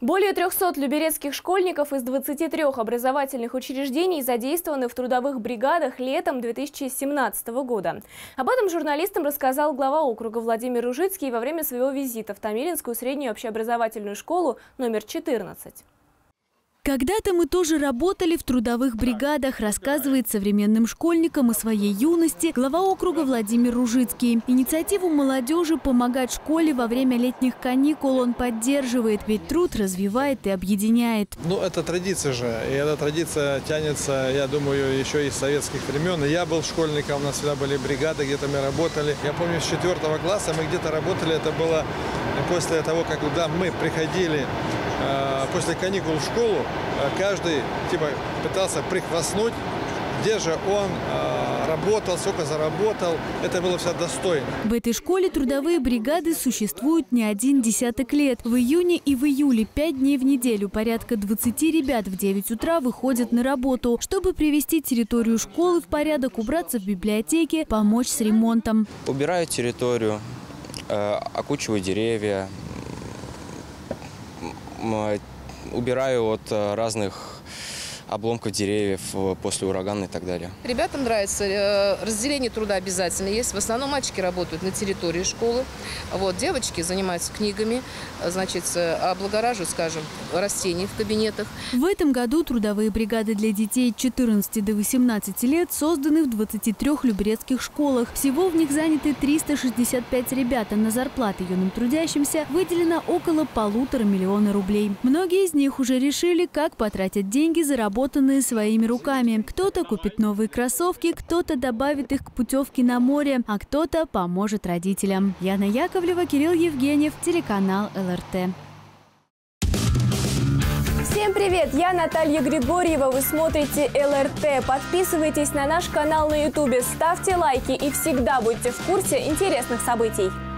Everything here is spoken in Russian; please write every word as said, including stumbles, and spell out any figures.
Более трёхсот люберецких школьников из двадцати трёх образовательных учреждений задействованы в трудовых бригадах летом две тысячи семнадцатого года. Об этом журналистам рассказал глава округа Владимир Ружицкий во время своего визита в Томилинскую среднюю общеобразовательную школу номер четырнадцать. Когда-то мы тоже работали в трудовых бригадах, рассказывает современным школьникам о своей юности глава округа Владимир Ружицкий. Инициативу молодежи помогать школе во время летних каникул он поддерживает, ведь труд развивает и объединяет. Ну, это традиция же, и эта традиция тянется, я думаю, еще из советских времен. И я был школьником, у нас всегда были бригады, где-то мы работали. Я помню, с четвертого класса мы где-то работали, это было после того, как да, мы приходили э, после каникул в школу. Каждый типа пытался прихвастнуть, где же он э, работал, сколько заработал. Это было все достойно. В этой школе трудовые бригады существуют не один десяток лет. В июне и в июле пять дней в неделю порядка двадцати ребят в девять утра выходят на работу, чтобы привести территорию школы в порядок, убраться в библиотеке, помочь с ремонтом. Убираю территорию, э, окучиваю деревья, убираю от разных обломков деревьев после урагана и так далее. Ребятам нравится разделение труда обязательно есть. В основном мальчики работают на территории школы. Вот, девочки занимаются книгами, значит, облагораживают, скажем, растения в кабинетах. В этом году трудовые бригады для детей от четырнадцати до восемнадцати лет созданы в двадцати трёх люберецких школах. Всего в них заняты триста шестьдесят пять ребят, а на зарплаты юным трудящимся выделено около полутора миллиона рублей. Многие из них уже решили, как потратят деньги, заработанные своими руками. Кто-то купит новые кроссовки, кто-то добавит их к путевке на море, а кто-то поможет родителям. Яна Яковлева, Кирилл Евгеньев, телеканал эл эр тэ. Всем привет! Я Наталья Григорьева. Вы смотрите эл эр тэ. Подписывайтесь на наш канал на ютубе, ставьте лайки и всегда будьте в курсе интересных событий.